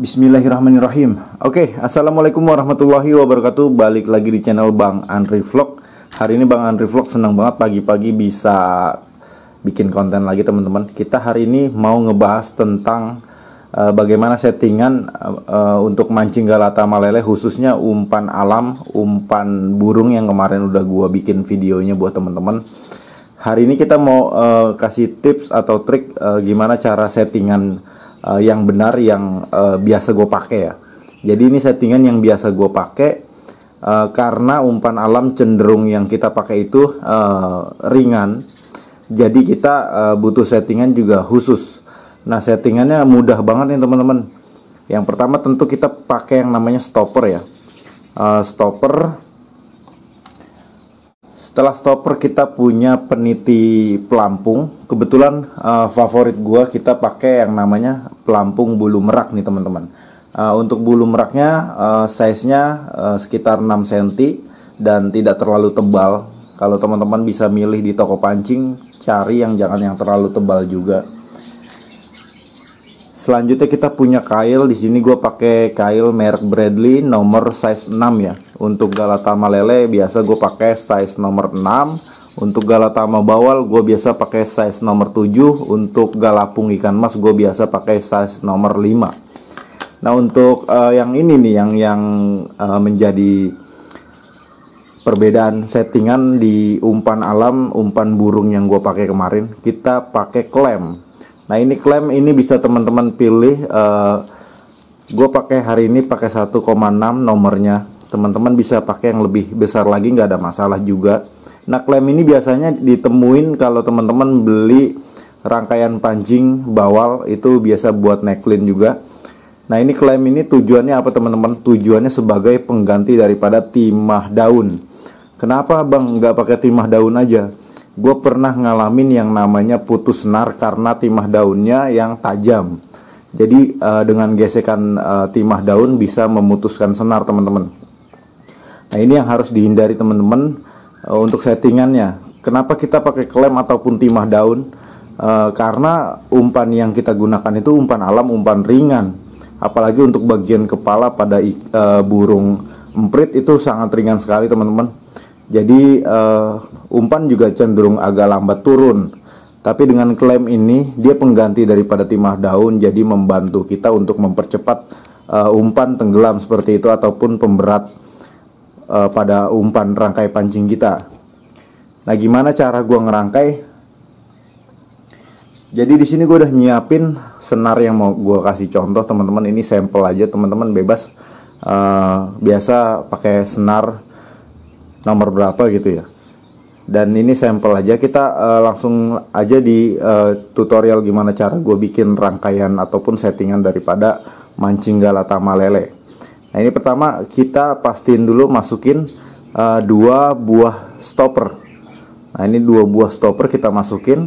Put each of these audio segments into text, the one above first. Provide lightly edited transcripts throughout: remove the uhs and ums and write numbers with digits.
Bismillahirrahmanirrahim. Oke, assalamualaikum warahmatullahi wabarakatuh. Balik lagi di channel Bang Andri Vlog. Hari ini Bang Andri Vlog senang banget pagi-pagi bisa bikin konten lagi teman-teman. Kita hari ini mau ngebahas tentang bagaimana settingan untuk mancing galata malele, khususnya umpan alam, umpan burung yang kemarin udah gua bikin videonya buat teman-teman. Hari ini kita mau kasih tips atau trik gimana cara settingan yang benar yang biasa gue pakai ya. Jadi ini settingan yang biasa gue pakai karena umpan alam cenderung yang kita pakai itu ringan. Jadi kita butuh settingan juga khusus. Nah, settingannya mudah banget nih teman-teman. Yang pertama tentu kita pakai yang namanya stopper ya. Stopper. Setelah stopper kita punya peniti pelampung. Kebetulan favorit gua kita pakai yang namanya pelampung bulu merak nih teman-teman. Untuk bulu meraknya size-nya sekitar 6 cm dan tidak terlalu tebal. Kalau teman-teman bisa milih di toko pancing, cari yang jangan yang terlalu tebal juga. Selanjutnya kita punya kail. Di sini gue pakai kail merek Bradley nomor size 6 ya. Untuk galata malele biasa gue pakai size nomor 6. Untuk galata bawal gue biasa pakai size nomor 7. Untuk galapung ikan mas gue biasa pakai size nomor 5. Nah, untuk yang ini nih yang menjadi perbedaan settingan di umpan alam, umpan burung yang gue pakai kemarin, kita pakai klem. Nah, ini klem ini bisa teman-teman pilih. Gue pakai hari ini pakai 1,6 nomornya. Teman-teman bisa pakai yang lebih besar lagi, nggak ada masalah juga. Nah, klem ini biasanya ditemuin kalau teman-teman beli rangkaian pancing bawal, itu biasa buat necklin juga. Nah, ini klem ini tujuannya apa teman-teman? Tujuannya sebagai pengganti daripada timah daun. Kenapa bang nggak pakai timah daun aja? Gue pernah ngalamin yang namanya putus senar karena timah daunnya yang tajam. Jadi dengan gesekan timah daun bisa memutuskan senar teman-teman. Nah, ini yang harus dihindari teman-teman untuk settingannya. Kenapa kita pakai klem ataupun timah daun? Karena umpan yang kita gunakan itu umpan alam, umpan ringan. Apalagi untuk bagian kepala pada burung emprit itu sangat ringan sekali teman-teman. Jadi umpan juga cenderung agak lambat turun. Tapi dengan klem ini dia pengganti daripada timah daun, jadi membantu kita untuk mempercepat umpan tenggelam seperti itu ataupun pemberat pada umpan rangkai pancing kita. Nah, gimana cara gua ngerangkai? Jadi di sini gue udah nyiapin senar yang mau gue kasih contoh teman-teman. Ini sampel aja, teman-teman bebas biasa pakai senar nomor berapa gitu ya. Dan ini sampel aja, kita langsung aja di tutorial gimana cara gue bikin rangkaian ataupun settingan daripada mancing galata malele. Nah, ini pertama kita pastiin dulu masukin 2 buah stopper. Nah, ini 2 buah stopper kita masukin.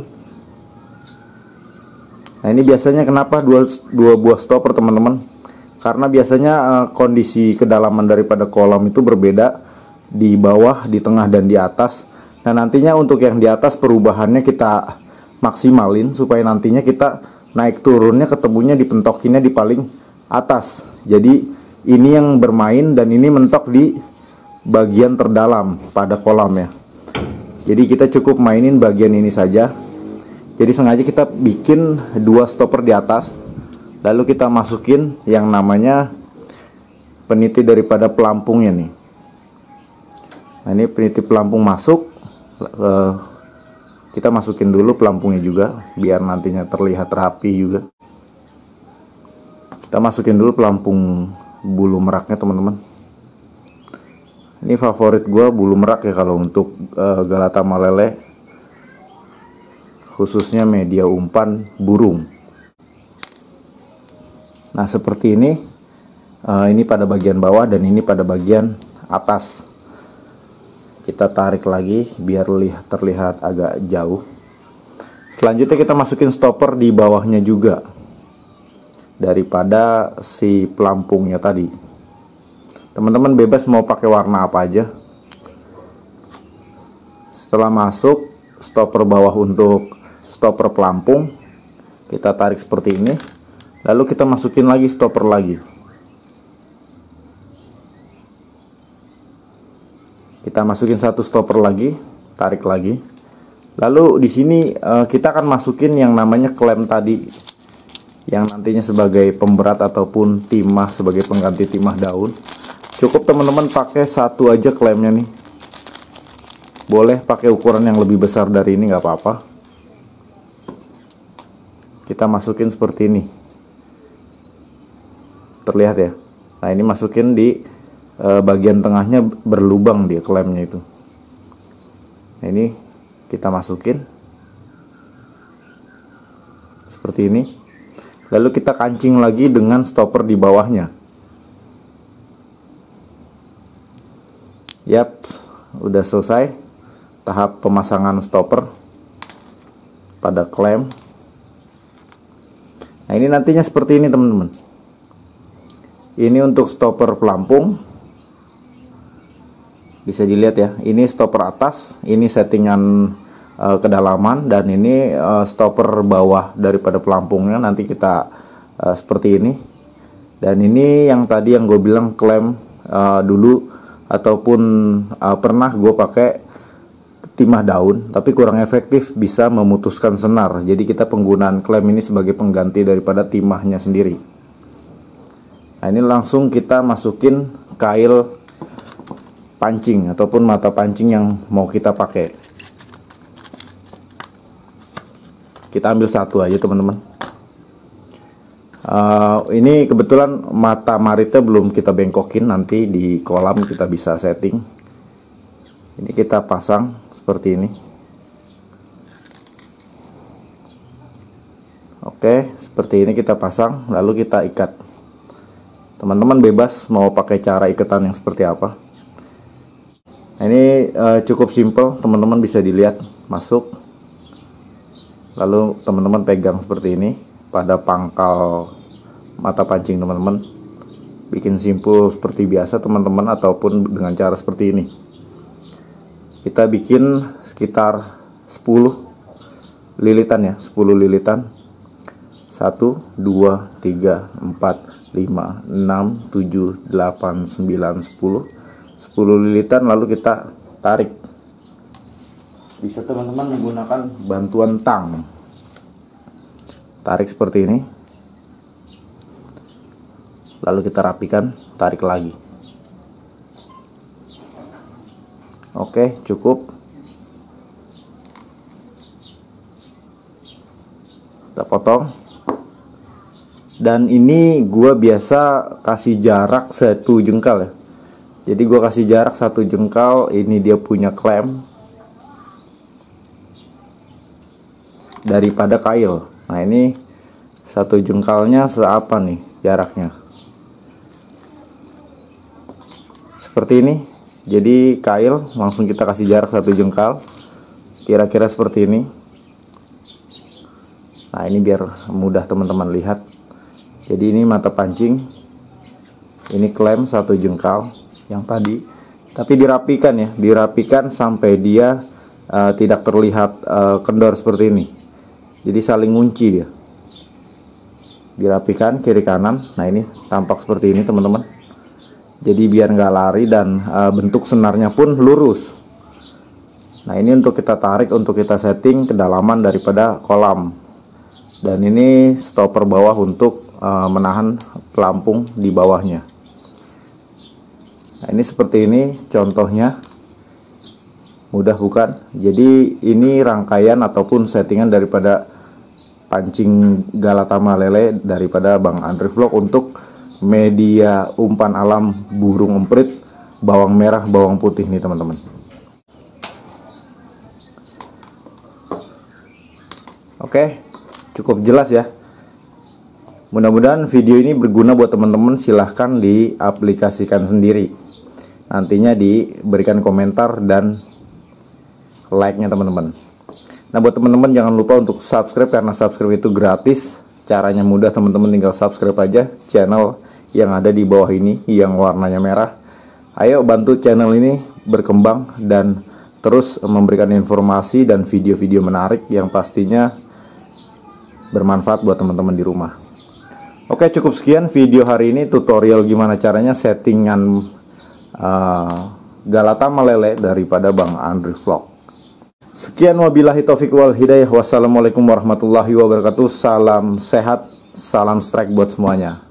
Nah, ini biasanya kenapa 2 buah stopper teman-teman? Karena biasanya kondisi kedalaman daripada kolam itu berbeda, di bawah, di tengah, dan di atas. Nah, nantinya untuk yang di atas perubahannya kita maksimalin supaya nantinya kita naik turunnya ketemunya dipentokinnya di paling atas. Jadi ini yang bermain dan ini mentok di bagian terdalam pada kolam ya. Jadi kita cukup mainin bagian ini saja. Jadi sengaja kita bikin 2 stopper di atas, lalu kita masukin yang namanya peniti daripada pelampungnya nih. Nah, ini peniti pelampung masuk. Kita masukin dulu pelampungnya juga biar nantinya terlihat rapi juga. Kita masukin dulu pelampung bulu meraknya teman-teman. Ini favorit gue bulu merak ya kalau untuk galata malele, khususnya media umpan burung. Nah, seperti ini. Ini pada bagian bawah dan ini pada bagian atas. Kita tarik lagi biar terlihat agak jauh. Selanjutnya kita masukin stopper di bawahnya juga daripada si pelampungnya tadi. Teman-teman bebas mau pakai warna apa aja. Setelah masuk stopper bawah untuk stopper pelampung, kita tarik seperti ini. Lalu kita masukin lagi stopper lagi. Kita masukin satu stopper lagi, tarik lagi. Lalu di sini kita akan masukin yang namanya klem tadi, yang nantinya sebagai pemberat ataupun timah sebagai pengganti timah daun. Cukup teman-teman pakai satu aja klemnya nih. Boleh pakai ukuran yang lebih besar dari ini, nggak apa-apa. Kita masukin seperti ini. Terlihat ya. Nah, ini masukin di bagian tengahnya berlubang dia klemnya itu. Nah, ini kita masukin seperti ini. Lalu kita kancing lagi dengan stopper di bawahnya. Yap, udah selesai tahap pemasangan stopper pada klem. Nah, ini nantinya seperti ini teman-teman. Ini untuk stopper pelampung. Bisa dilihat ya, ini stopper atas, ini settingan kedalaman, dan ini stopper bawah daripada pelampungnya. Nanti kita seperti ini. Dan ini yang tadi yang gue bilang klem dulu, ataupun pernah gue pakai timah daun, tapi kurang efektif, bisa memutuskan senar. Jadi kita penggunaan klem ini sebagai pengganti daripada timahnya sendiri. Nah, ini langsung kita masukin kail pancing ataupun mata pancing yang mau kita pakai. Kita ambil satu aja teman-teman. Ini kebetulan mata maritnya belum kita bengkokin, nanti di kolam kita bisa setting. Ini kita pasang seperti ini. Oke, seperti ini kita pasang, lalu kita ikat. Teman-teman bebas mau pakai cara ikatan yang seperti apa. Nah, ini cukup simple, teman-teman bisa dilihat masuk. Lalu teman-teman pegang seperti ini pada pangkal mata pancing teman-teman. Bikin simpul seperti biasa teman-teman, ataupun dengan cara seperti ini. Kita bikin sekitar 10 lilitan ya, 10 lilitan. 1, 2, 3, 4, 5, 6, 7, 8, 9, 10. 10 lilitan, lalu kita tarik. Bisa teman-teman menggunakan bantuan tang. Tarik seperti ini. Lalu kita rapikan, tarik lagi. Oke, cukup. Kita potong. Dan ini gua biasa kasih jarak 1 jengkal ya. Jadi gue kasih jarak 1 jengkal. Ini dia punya klem daripada kail. Nah, ini 1 jengkalnya seapa nih jaraknya. Seperti ini. Jadi kail langsung kita kasih jarak 1 jengkal. Kira-kira seperti ini. Nah, ini biar mudah teman-teman lihat. Jadi ini mata pancing. Ini klem 1 jengkal yang tadi, tapi dirapikan ya, dirapikan sampai dia tidak terlihat kendor seperti ini. Jadi saling ngunci dia. Dirapikan kiri kanan. Nah, ini tampak seperti ini teman-teman. Jadi biar nggak lari, dan bentuk senarnya pun lurus. Nah, ini untuk kita tarik, untuk kita setting kedalaman daripada kolam. Dan ini stopper bawah untuk menahan pelampung di bawahnya. Nah, ini seperti ini contohnya. Mudah bukan? Jadi ini rangkaian ataupun settingan daripada pancing Galatama lele daripada Bang Andri Vlog untuk media umpan alam burung emprit bawang merah bawang putih nih teman-teman. Oke, cukup jelas ya. Mudah-mudahan video ini berguna buat teman-teman. Silahkan diaplikasikan sendiri. Nantinya diberikan komentar dan like-nya teman-teman. Nah, buat teman-teman jangan lupa untuk subscribe, karena subscribe itu gratis. Caranya mudah, teman-teman tinggal subscribe aja channel yang ada di bawah ini yang warnanya merah. Ayo bantu channel ini berkembang dan terus memberikan informasi dan video-video menarik yang pastinya bermanfaat buat teman-teman di rumah. Oke, cukup sekian video hari ini, tutorial gimana caranya settingan Galata meleleh daripada Bang Andri Vlog. Sekian, wabillahi taufiq wal hidayah. Wassalamualaikum warahmatullahi wabarakatuh. Salam sehat, salam strike buat semuanya.